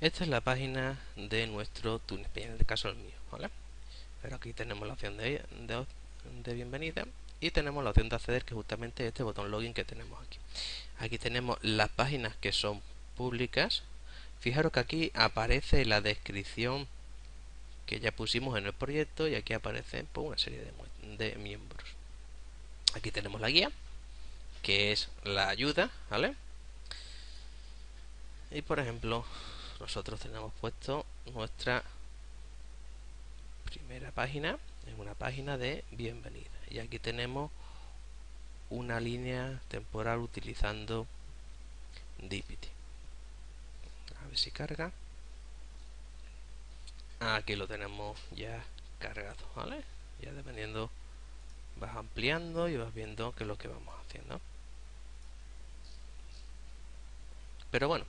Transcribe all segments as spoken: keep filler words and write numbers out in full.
Esta es la página de nuestro TuneSpace, en este caso el mío, ¿vale? Pero aquí tenemos la opción de, de, de bienvenida y tenemos la opción de acceder, que es justamente este botón login que tenemos aquí. Aquí tenemos las páginas que son públicas. Fijaros que aquí aparece la descripción que ya pusimos en el proyecto y aquí aparece pues, una serie de, de miembros. Aquí tenemos la guía, que es la ayuda, ¿vale? Y por ejemplo, nosotros tenemos puesto nuestra primera página, es una página de bienvenida. Y aquí tenemos una línea temporal utilizando Dipity. A ver si carga. Aquí lo tenemos ya cargado, ¿vale? Ya dependiendo, vas ampliando y vas viendo qué es lo que vamos haciendo. Pero bueno,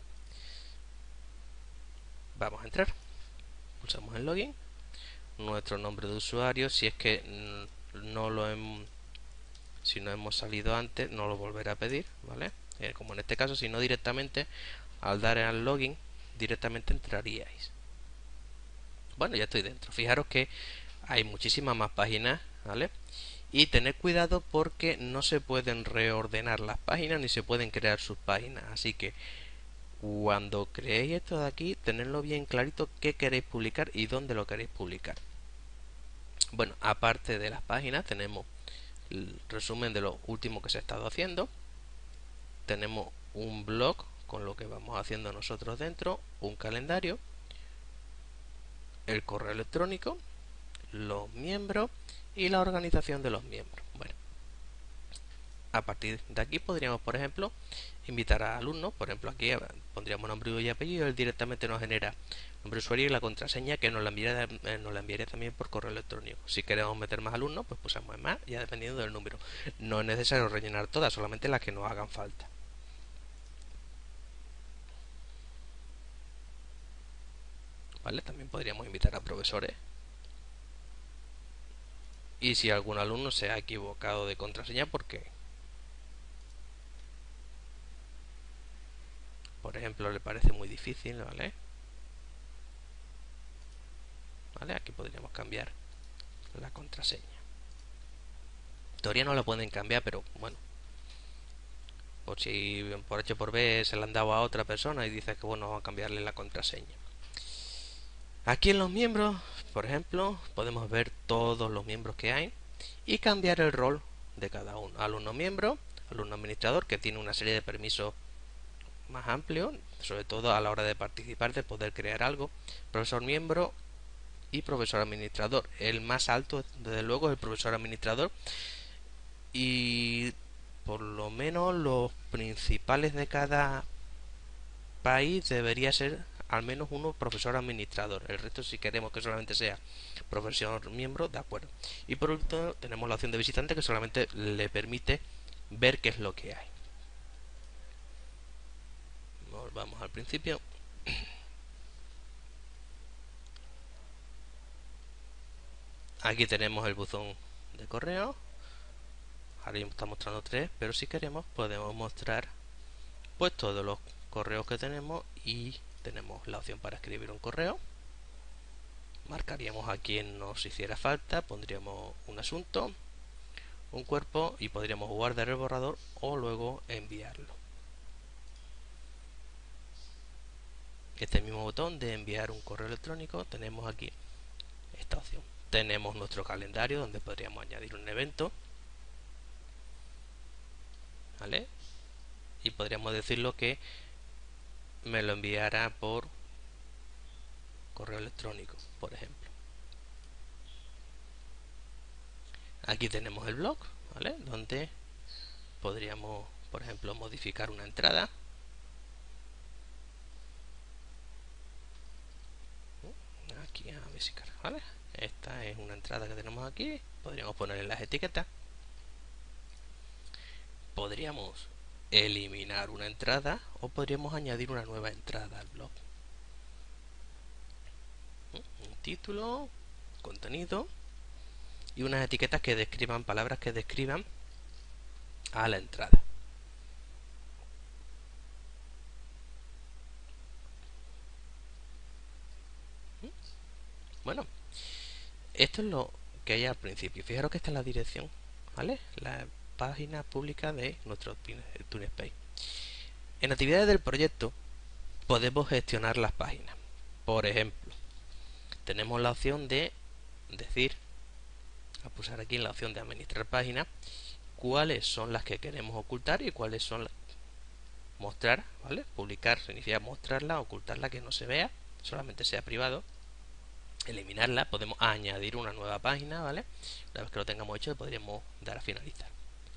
vamos a entrar. Pulsamos en login. Nuestro nombre de usuario, si es que no lo hemos, si no hemos salido antes, no lo volverá a pedir, ¿vale? Eh, como en este caso, si no directamente, al dar al login, directamente entraríais. Bueno, ya estoy dentro. Fijaros que hay muchísimas más páginas, ¿vale? Y tened cuidado porque no se pueden reordenar las páginas ni se pueden crear sus páginas. Así que cuando creéis esto de aquí, tenedlo bien clarito qué queréis publicar y dónde lo queréis publicar. Bueno, aparte de las páginas, tenemos el resumen de lo último que se ha estado haciendo. Tenemos un blog con lo que vamos haciendo nosotros dentro, un calendario, el correo electrónico, los miembros y la organización de los miembros. Bueno, a partir de aquí podríamos, por ejemplo, invitar a alumnos. Por ejemplo, aquí pondríamos nombre y apellido. Él directamente nos genera nombre de usuario y la contraseña, que nos la enviaría, eh, nos la enviaría también por correo electrónico. Si queremos meter más alumnos, pues pulsamos en más, ya dependiendo del número. No es necesario rellenar todas, solamente las que nos hagan falta. ¿Vale? También podríamos invitar a profesores. Y si algún alumno se ha equivocado de contraseña, porque por ejemplo le parece muy difícil, ¿vale? ¿Vale? Aquí podríamos cambiar la contraseña. Todavía no la pueden cambiar, pero bueno, o si por H por B se la han dado a otra persona y dice que bueno, vamos a cambiarle la contraseña. Aquí en los miembros, por ejemplo, podemos ver todos los miembros que hay y cambiar el rol de cada uno. Alumno miembro, alumno administrador, que tiene una serie de permisos más amplios, sobre todo a la hora de participar, de poder crear algo. Profesor miembro y profesor administrador. El más alto, desde luego, es el profesor administrador. Y por lo menos los principales de cada país debería ser al menos uno profesor administrador. El resto, si queremos que solamente sea profesor miembro, de acuerdo. Y por último tenemos la opción de visitante, que solamente le permite ver qué es lo que hay. Volvamos al principio. Aquí tenemos el buzón de correo. Ahora ya está mostrando tres, pero si queremos podemos mostrar pues todos los correos que tenemos, y tenemos la opción para escribir un correo. Marcaríamos a quien nos hiciera falta, pondríamos un asunto, un cuerpo y podríamos guardar el borrador o luego enviarlo. Este mismo botón de enviar un correo electrónico, tenemos aquí esta opción. Tenemos nuestro calendario donde podríamos añadir un evento, ¿vale? Y podríamos decirlo que me lo enviará por correo electrónico, por ejemplo. Aquí tenemos el blog, ¿vale? Donde podríamos, por ejemplo, modificar una entrada. Aquí a ver si carga, ¿vale? Esta es una entrada que tenemos aquí. Podríamos ponerle las etiquetas. Podríamos eliminar una entrada o podríamos añadir una nueva entrada al blog. Un título, contenido y unas etiquetas que describan, palabras que describan a la entrada. Bueno, esto es lo que hay al principio. Fijaros que esta es la dirección, ¿vale? La página pública de nuestro TuneSpace. En actividades del proyecto podemos gestionar las páginas. Por ejemplo, tenemos la opción de decir, a pulsar aquí en la opción de administrar páginas, cuáles son las que queremos ocultar y cuáles son las mostrar, ¿vale? Publicar significa mostrarla, ocultarla, que no se vea, solamente sea privado. Eliminarla, podemos añadir una nueva página, ¿vale? Una vez que lo tengamos hecho, podríamos dar a finalizar.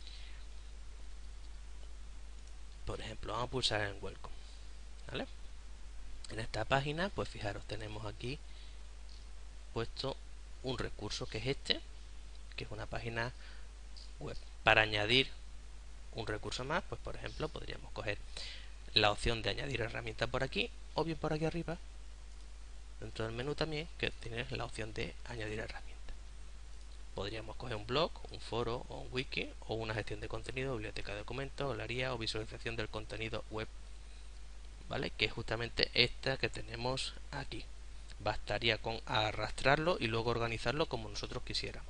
Por ejemplo, vamos a pulsar en Welcome, ¿vale? En esta página, pues fijaros, tenemos aquí puesto un recurso que es este, que es una página web. Para añadir un recurso más, pues por ejemplo, podríamos coger la opción de añadir herramienta por aquí, o bien por aquí arriba, dentro del menú también, que tienes la opción de añadir herramienta. Podríamos coger un blog, un foro o un wiki, o una gestión de contenido, biblioteca de documentos, galería o visualización del contenido web, ¿vale? Que es justamente esta que tenemos aquí. Bastaría con arrastrarlo y luego organizarlo como nosotros quisiéramos.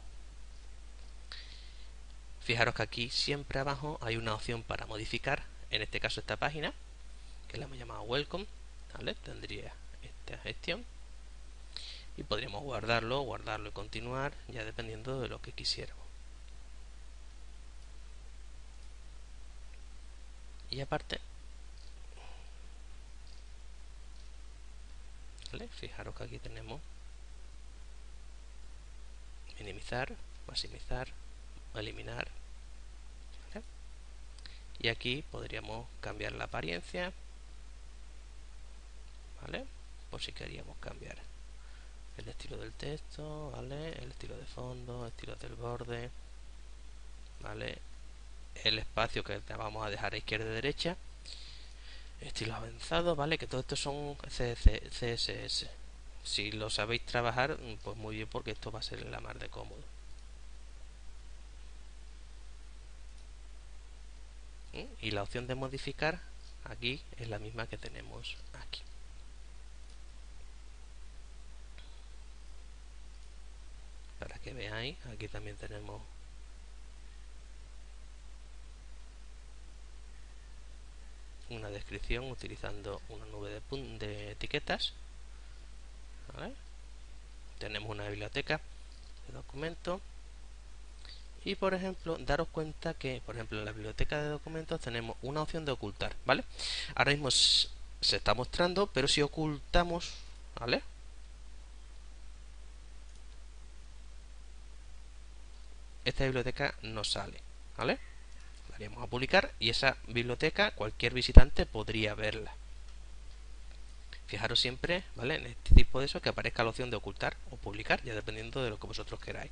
Fijaros que aquí siempre abajo hay una opción para modificar, en este caso esta página, que la hemos llamado Welcome, ¿vale? Tendría esta gestión y podríamos guardarlo, guardarlo y continuar, ya dependiendo de lo que quisiéramos. Y aparte, ¿vale? Fijaros que aquí tenemos minimizar, maximizar, eliminar, ¿vale? Y aquí podríamos cambiar la apariencia, ¿vale? Por si queríamos cambiar el estilo del texto, ¿vale? El estilo de fondo, estilo del borde, ¿vale? El espacio que vamos a dejar a izquierda y derecha, estilo avanzado, ¿vale? Que todo esto son C S S. Si lo sabéis trabajar, pues muy bien, porque esto va a ser la mar de cómodo. ¿Mm? Y la opción de modificar aquí es la misma que tenemos aquí. Para que veáis, aquí también tenemos una descripción utilizando una nube de, de etiquetas, ¿vale? Tenemos una biblioteca de documentos y, por ejemplo, daros cuenta que, por ejemplo, en la biblioteca de documentos tenemos una opción de ocultar, ¿vale? Ahora mismo se está mostrando, pero si ocultamos, ¿vale? Esta biblioteca no sale, ¿vale? La haríamos a publicar y esa biblioteca cualquier visitante podría verla. Fijaros siempre, ¿vale? En este tipo de eso que aparezca la opción de ocultar o publicar, ya dependiendo de lo que vosotros queráis.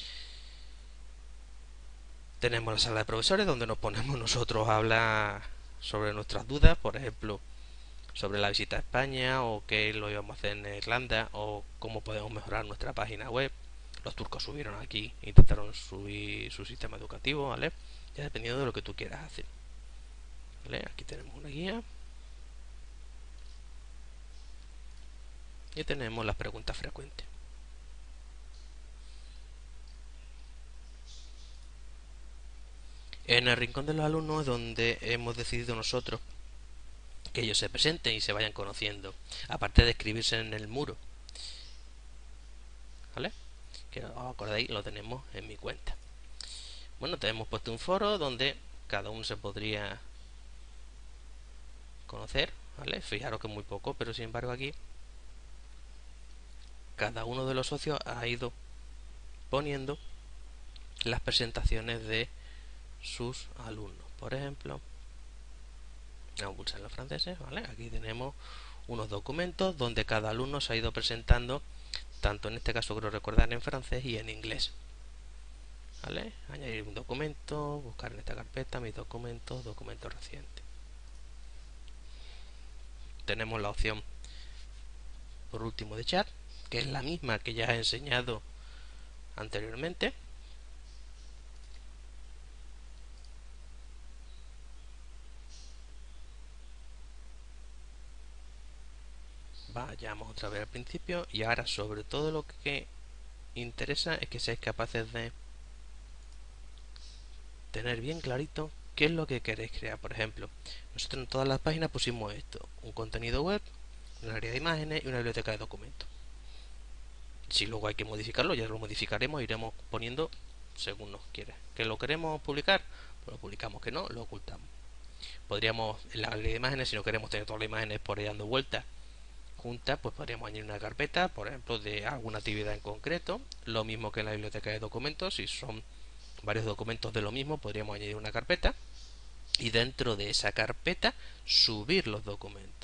Tenemos la sala de profesores donde nos ponemos nosotros a hablar sobre nuestras dudas, por ejemplo, sobre la visita a España o qué lo íbamos a hacer en Irlanda o cómo podemos mejorar nuestra página web. Los turcos subieron aquí, intentaron subir su sistema educativo, ¿vale? Ya dependiendo de lo que tú quieras hacer. ¿Vale? Aquí tenemos una guía. Y tenemos las preguntas frecuentes. En el rincón de los alumnos es donde hemos decidido nosotros que ellos se presenten y se vayan conociendo, aparte de escribirse en el muro, ¿vale? Que os acordáis, lo tenemos en mi cuenta. Bueno, tenemos puesto un foro donde cada uno se podría conocer, ¿vale? Fijaros que es muy poco, pero sin embargo aquí cada uno de los socios ha ido poniendo las presentaciones de sus alumnos. Por ejemplo, vamos a pulsar los franceses, ¿vale? Aquí tenemos unos documentos donde cada alumno se ha ido presentando, tanto en este caso creo recordar en francés y en inglés, ¿vale? Añadir un documento, buscar en esta carpeta mis documentos, documentos recientes. Tenemos la opción por último de chat, que es la misma que ya he enseñado anteriormente. Vayamos otra vez al principio y ahora sobre todo lo que interesa es que seáis capaces de tener bien clarito qué es lo que queréis crear. Por ejemplo, nosotros en todas las páginas pusimos esto: un contenido web, un área de imágenes y una biblioteca de documentos. Si luego hay que modificarlo, ya lo modificaremos, iremos poniendo según nos quiera. ¿Que lo queremos publicar? Pues lo publicamos. Que no, lo ocultamos. Podríamos, en la galería de imágenes, si no queremos tener todas las imágenes por ahí dando vueltas juntas, pues podríamos añadir una carpeta, por ejemplo, de alguna actividad en concreto. Lo mismo que en la biblioteca de documentos, si son varios documentos de lo mismo, podríamos añadir una carpeta y dentro de esa carpeta subir los documentos.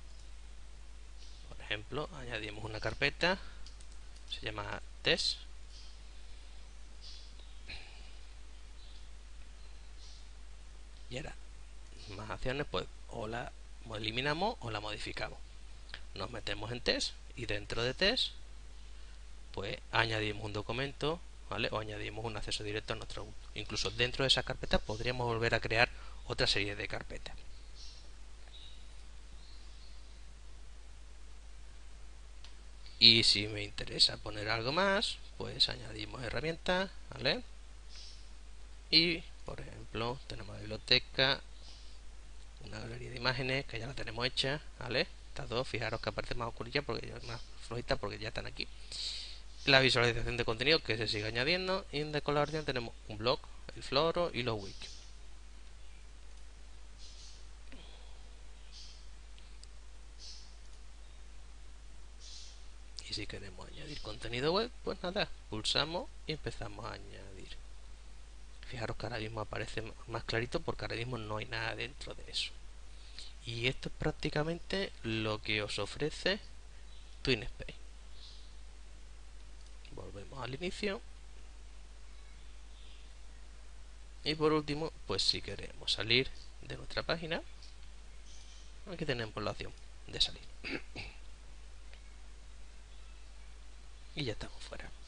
Por ejemplo, añadimos una carpeta, se llama test, y ahora más acciones, pues o la eliminamos o la modificamos. Nos metemos en test y dentro de test pues añadimos un documento, ¿vale? O añadimos un acceso directo a nuestro web. Incluso dentro de esa carpeta podríamos volver a crear otra serie de carpetas. Y si me interesa poner algo más, pues añadimos herramientas, ¿vale? Y por ejemplo tenemos la biblioteca, una galería de imágenes que ya la tenemos hecha, ¿vale? Estas dos, fijaros que aparece más oscurilla porque ya más flojita porque ya están aquí. La visualización de contenido que se sigue añadiendo, y en de colaboración tenemos un blog, el floro y los wiki. Y si queremos añadir contenido web, pues nada, pulsamos y empezamos a añadir. Fijaros que ahora mismo aparece más clarito porque ahora mismo no hay nada dentro de eso. Y esto es prácticamente lo que os ofrece TwinSpace. Volvemos al inicio. Y por último, pues si queremos salir de nuestra página, aquí tenemos la opción de salir. Y ya estamos fuera.